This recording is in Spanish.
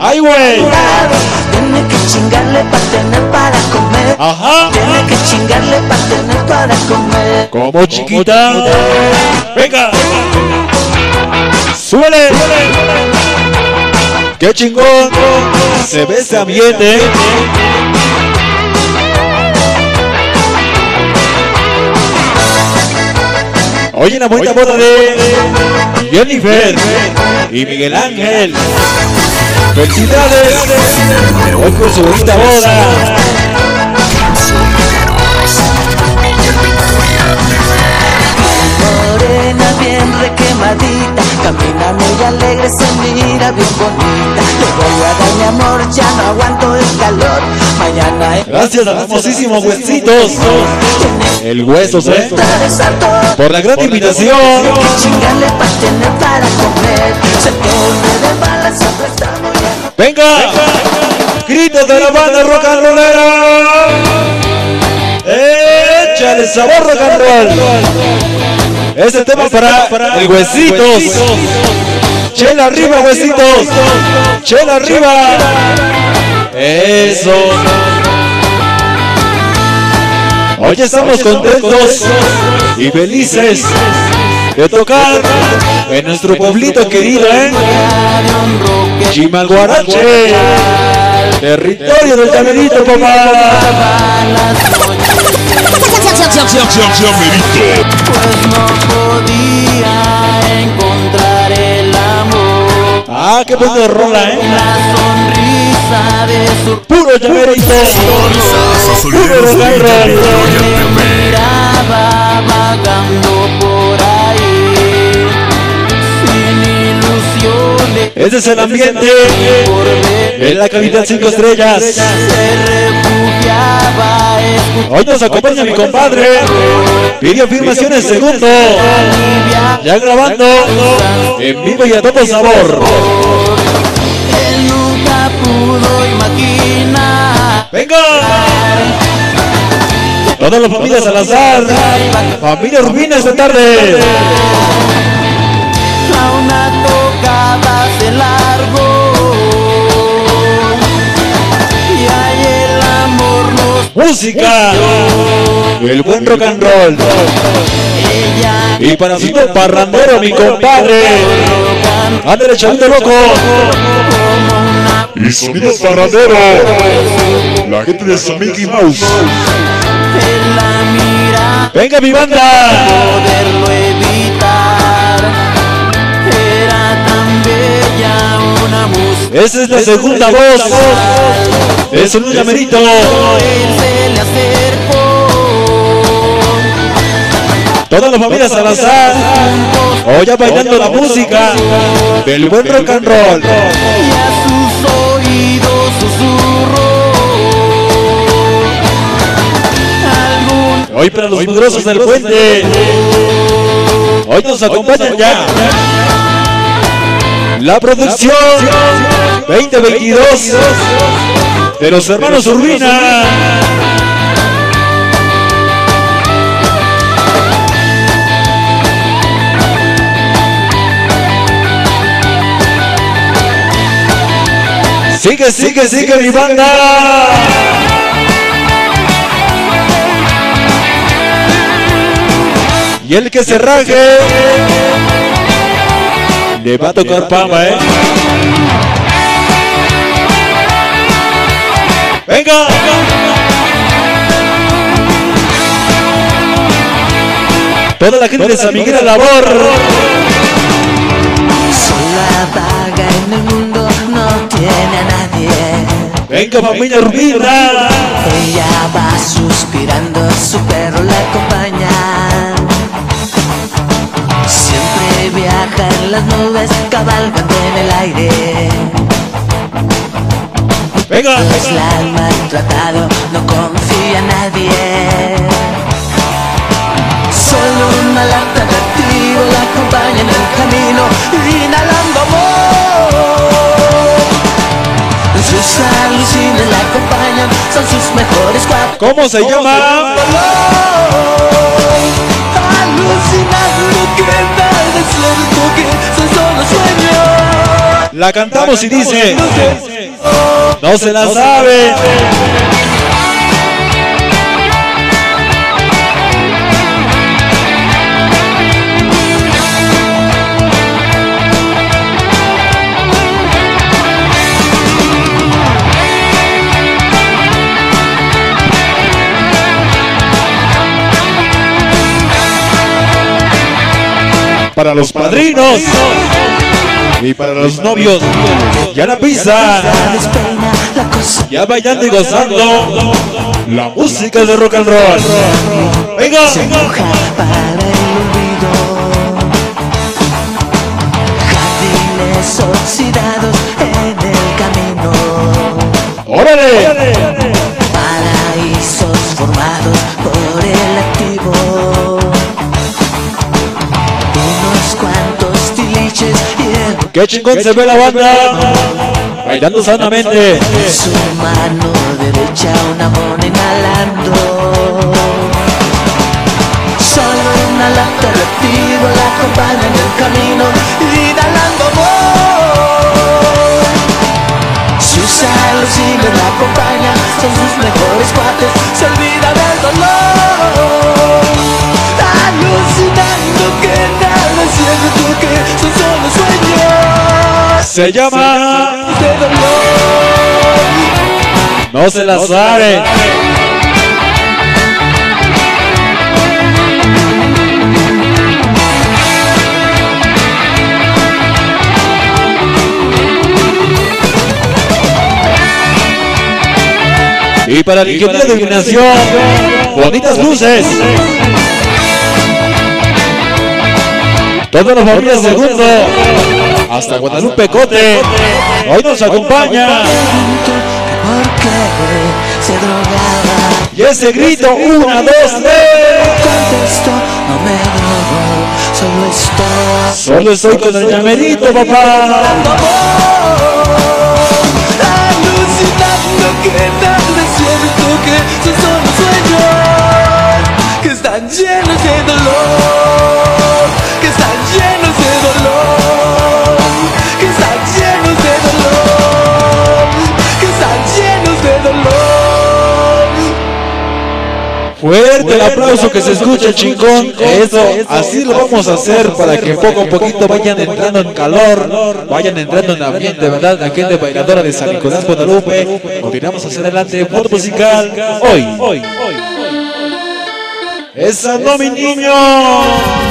¡Ay, güey! Tiene que chingarle para tener para comer. Ajá. Tiene que chingarle para tener para comer. Como chiquita. Venga. Súbele. Qué chingón. Se ve ese ambiente. Oye, la bonita boda de Jennifer y Miguel Ángel. ¡Felicidades! Hoy con su bonita boda. Morena bien requemadita, camina muy alegre, se mira bien bonita. Le voy a dar mi amor, ya no aguanto el calor. Mañana Gracias a famosísimos Huesitos. El Huesos, por la gran invitación. chingarle para tener para comer. Se pone de balas, siempre está muy bien. Venga, gritos de la banda rock and rollera. Échale sabor rock and roll. Este tema para el Huesitos. Chela arriba, Huesitos. Chela arriba. Eso. Hoy estamos contentos y felices de tocar en nuestro pueblito querido, Chimalhuarache, territorio del llamerito, papá. Pues no podía encontrar el amor. Ah, qué buena rola, La sonrisa de su Puro llamerito. Puro rock and roll. miraba vagando por ahí, sin ilusiones. Ese es el ambiente en la capital 5 estrellas. Se refugiaba Hoy nos acompaña mi compadre. Pidió firmaciones segundo. Ya grabando en vivo y a todo sabor. Él nunca pudo imaginar. ¡Venga! Toda la familia Salazar, familia Urbina esta tarde. A una tocada se largó. Y ahí el amor nos Música, el buen rock and roll. ella Y para su parrandero, mi compadre. Ándale, chavito loco. Y sonido parrandero. La gente de San Mickey Mouse. él la mira, Venga, mi banda. poderlo evitar. Era tan bella una música. Esa es la segunda voz. Es un llamerito. Él se le acercó. Toda la familia Salazar. Hoy ya bailando la música del buen rock and roll. Y a sus oídos susurró. Hoy para los poderosos del puente. Hoy nos acompañan ya la producción 2022 de los hermanos Urbina. Sigue, sigue, sigue mi banda. Y el que se raje le va a tocar pama, Venga. Toda la gente de San Miguel a labor. Sola vaga en el mundo, no tiene a nadie. Venga, familia Urbina. Ella va suspirando, su perro la acompaña. Siempre viaja en las nubes, cabalgando en el aire. Venga. Es la alma tratado, no confía en nadie. Solo un mal atractivo la acompaña en el camino, inhalando amor. Sus alucines la acompañan, son sus mejores cuatro. ¿Cómo se llama? Alucinando que tal es cierto que son solo sueños. La cantamos y dice: No se la sabe. Para los padrinos y para los novios, ya la pista, ya bailando y gozando la música de rock and roll. Venga, para el olvido, jardines oxidados en el camino, órale, paraísos formados por el activo. Cuantos tiliches y qué chingón se ve la banda bailando sanamente. su mano derecha una mona inhalando. Solo una lata de activo la acompaña en el camino, inhalando amor. Sus alucines la acompañan, son sus mejores cuates, se olvida del dolor. Alucinando que nada es cierto, que son solo sueños. Se llama De dolor. No se la sabe. Y para el ingeniero de iluminación, bonitas luces. Toda la familia Segundo, hasta Guadalupe Cote, hoy nos acompaña. ¿Por qué se drogaba? Y ese grito, 1, 2, 3. Contesto, no me drogo, Solo estoy con el llamerito, papá. Alucinando que nada es cierto, que son solo sueños, que están llenos de dolor, que están llenos de dolor, que están llenos de dolor, que están llenos de dolor. Fuerte el aplauso, que se escuche chingón. Eso, así lo vamos a hacer para que poco a poquito vayan entrando en calor, vayan entrando en ambiente, ¿verdad? La gente bailadora de San Nicolás, Guadalupe. Continuamos hacia adelante, foto musical. Hoy. Esa no, mi niño.